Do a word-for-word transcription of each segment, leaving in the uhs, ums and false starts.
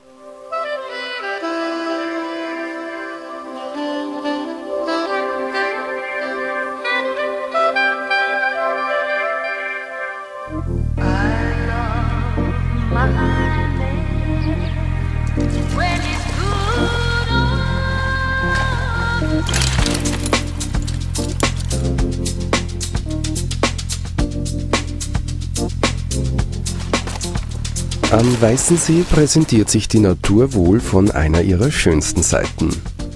Am Weißensee präsentiert sich die Natur wohl von einer ihrer schönsten Seiten.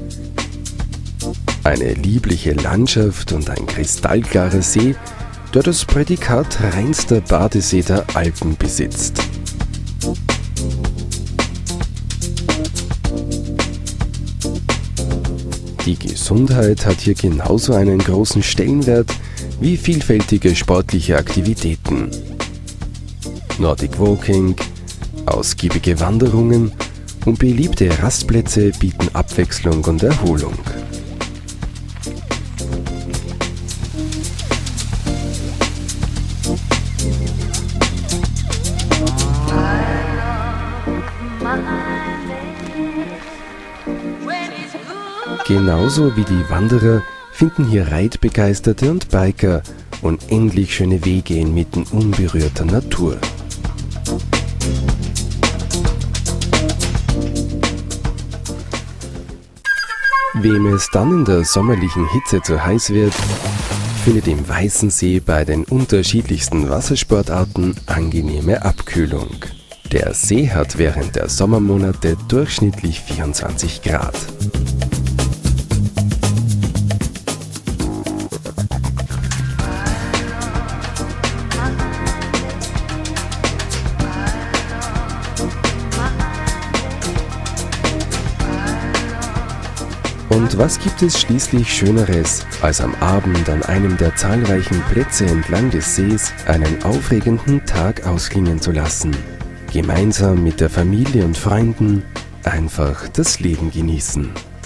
Eine liebliche Landschaft und ein kristallklarer See, der das Prädikat reinster Badesee der Alpen besitzt. Die Gesundheit hat hier genauso einen großen Stellenwert wie vielfältige sportliche Aktivitäten. Nordic Walking, ausgiebige Wanderungen und beliebte Rastplätze bieten Abwechslung und Erholung. Genauso wie die Wanderer finden hier Reitbegeisterte und Biker unendlich schöne Wege inmitten unberührter Natur. Wem es dann in der sommerlichen Hitze zu heiß wird, findet im Weißensee bei den unterschiedlichsten Wassersportarten angenehme Abkühlung. Der See hat während der Sommermonate durchschnittlich vierundzwanzig Grad. Und was gibt es schließlich Schöneres, als am Abend an einem der zahlreichen Plätze entlang des Sees einen aufregenden Tag ausklingen zu lassen? Gemeinsam mit der Familie und Freunden einfach das Leben genießen.